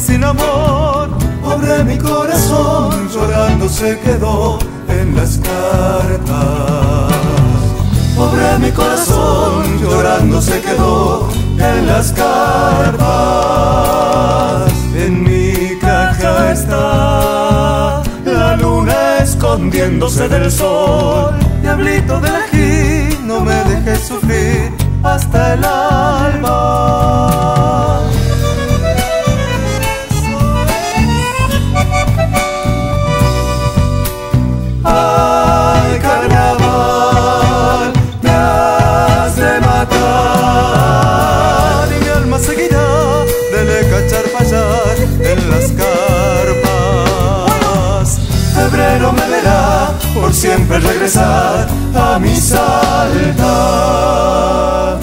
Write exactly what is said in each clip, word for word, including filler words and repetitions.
sin amor. Pobre mi corazón, llorando se quedó en las cartas. Pobre mi corazón, llorando se quedó en las cartas. En mi caja está la luna escondiéndose del sol. Diablito del ají, no me dejes sufrir hasta el alba. Ay, carnaval, me has de matar, y mi alma seguirá de cachar fallar en las carpas. Febrero me verá por siempre regresar a mi Salta.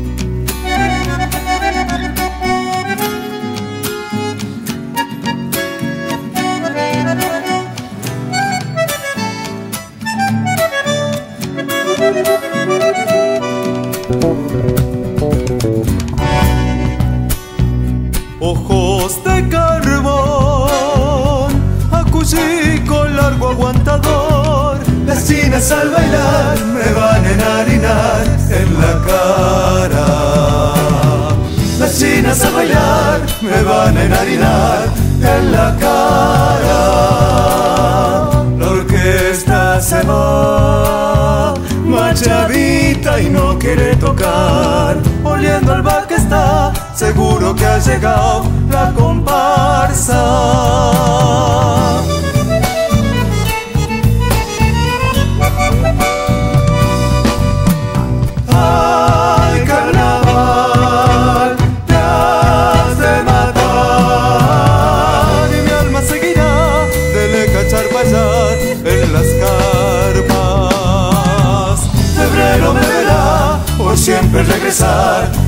Ojos de carbón, acuchico largo aguantador. Las chinas al bailar me van a enharinar en la cara. Las chinas al bailar me van a enharinar en la cara. La orquesta se va, marchadita y no quiere tocar. Oliendo al bar que está, seguro que ha llegado la comparsa. Ay, carnaval, te has de matar, y mi alma seguirá de cachar fallar en las carpas. Febrero me verá por siempre regresar